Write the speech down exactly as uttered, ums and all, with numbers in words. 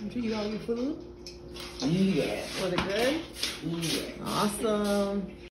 Did you eat all your food? Yeah. Was it good? Yeah. Awesome.